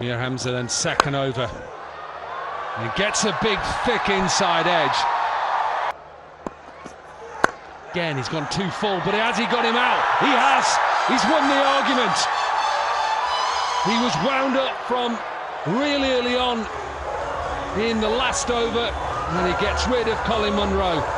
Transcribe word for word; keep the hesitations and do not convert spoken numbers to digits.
Here Hamza then second over. And gets a big, thick inside edge. Again, he's gone too full, but has he got him out? He has! He's won the argument. He was wound up from really early on in the last over, and he gets rid of Colin Munro.